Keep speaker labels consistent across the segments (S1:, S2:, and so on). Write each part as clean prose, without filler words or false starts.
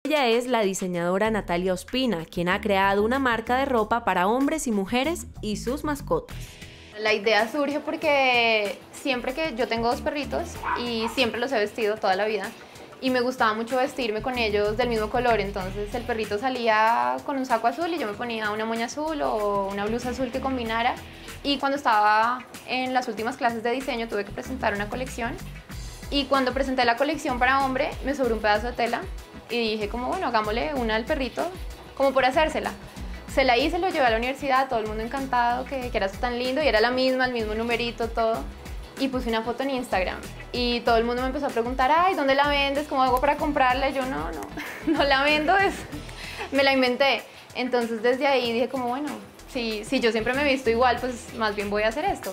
S1: Ella es la diseñadora Natalia Ospina, quien ha creado una marca de ropa para hombres y mujeres y sus mascotas.
S2: La idea surge porque siempre que yo tengo dos perritos y siempre los he vestido toda la vida y me gustaba mucho vestirme con ellos del mismo color, entonces el perrito salía con un saco azul y yo me ponía una moña azul o una blusa azul que combinara, y cuando estaba en las últimas clases de diseño tuve que presentar una colección y cuando presenté la colección para hombre me sobró un pedazo de tela y dije como bueno, hagámosle una al perrito como por hacérsela. Se la hice, lo llevé a la universidad, todo el mundo encantado que era tan lindo y era la misma, el mismo numerito, todo. Y puse una foto en Instagram y todo el mundo me empezó a preguntar, ay, ¿dónde la vendes? ¿Cómo hago para comprarla? Y yo, no la vendo, me la inventé. Entonces desde ahí dije como, bueno, si yo siempre me he visto igual, pues más bien voy a hacer esto.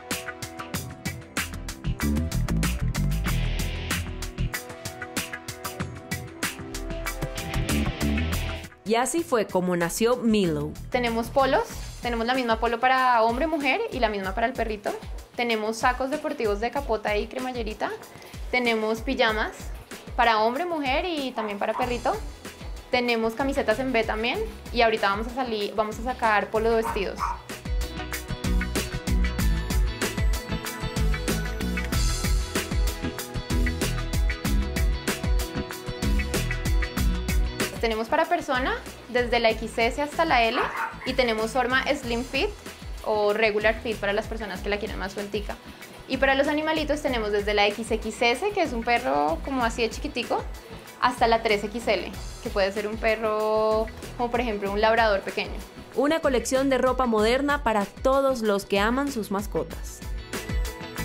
S1: Y así fue como nació Milo.
S2: Tenemos polos, tenemos la misma polo para hombre, mujer y la misma para el perrito. Tenemos sacos deportivos de capota y cremallerita. Tenemos pijamas para hombre, mujer y también para perrito. Tenemos camisetas en B también y ahorita vamos a sacar polo de vestidos. Tenemos para persona desde la XS hasta la L y tenemos forma Slim Fit o Regular Fit para las personas que la quieren más sueltica. Y para los animalitos tenemos desde la XXS, que es un perro como así de chiquitico, hasta la 3XL, que puede ser un perro como por ejemplo un labrador pequeño.
S1: Una colección de ropa moderna para todos los que aman sus mascotas.